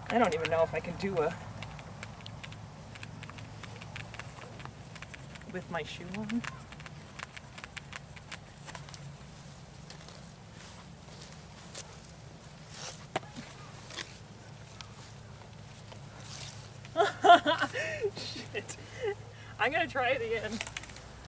I don't even know if I can do a with my shoe on. Shit. I'm gonna try it again.